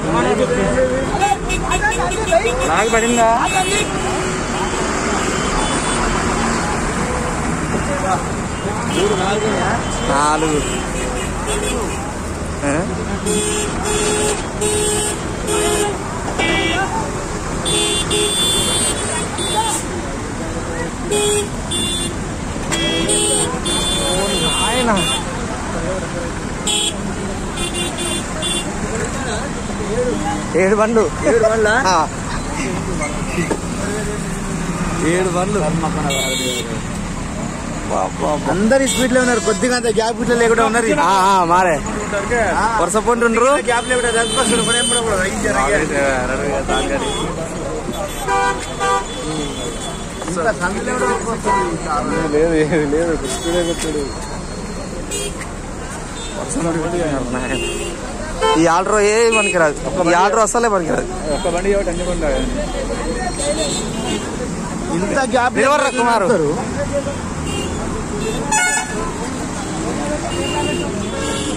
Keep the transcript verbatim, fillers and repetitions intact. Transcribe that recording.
నాకు పడిందా నాలుగు ఆయన ఏడు బండ్లు ఏడు బండ్ల ఏడు బండ్లు అందరు స్పీడ్ లో ఉన్నారు. కొద్దిగా అంత గ్యాప్ ఇట్లా లేకుండా ఉన్నారు. మారే వరుస పొంటుండ్రు గ్యాప్ లేకుండా లేదు లేదు స్పీడే కొట్టాడు. ఈ ఆల్డ్రో ఏ పనికిరాదు. ఈ ఆల్డ్రో అసలే పనికిరాదు. ఒక్క బండి కాబట్టి అన్ని బండి ఇంత గ్యాప్ కుమారు